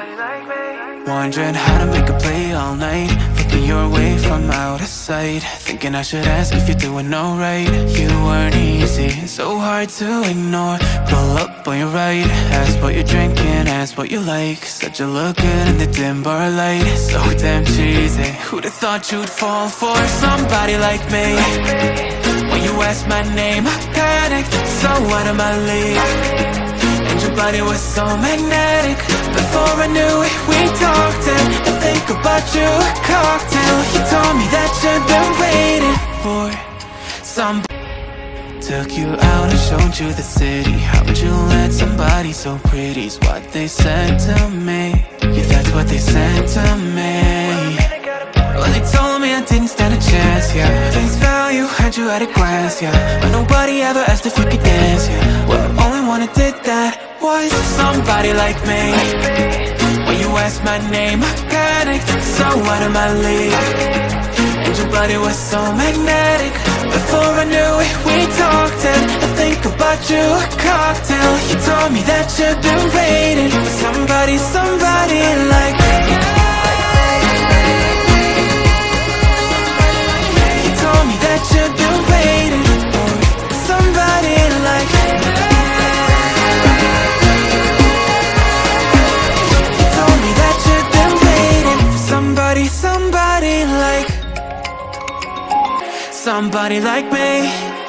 Wondering how to make a play all night, looking your way from out of sight, thinking I should ask if you're doing alright. You weren't easy, so hard to ignore. Pull up on your right, ask what you're drinking, ask what you like. Said you look good in the dim bar light, so damn cheesy. Who'd have thought you'd fall for somebody like me? When you asked my name, I panicked, so out of my league. And your body was so magnetic. Before I knew it, we talked, and I think about you, a cocktail. You told me that you'd been waiting for somebody. Took you out and showed you the city. How'd you let somebody so pretty's what they said to me? Yeah, that's what they said to me. Well, they told me I didn't stand a chance, yeah. Face value, had you at a glance, yeah. But nobody ever asked if you could dance, yeah. Well, only one who did that was somebody like me. When you asked my name, I panicked, so out of my league. And your body was so magnetic. Before I knew it, we talked, and I think about you, a cocktail. You told me that you've been waiting for somebody, somebody like me. You told me that you've been waiting for somebody like me. You told me that you've been waiting for somebody, somebody like me.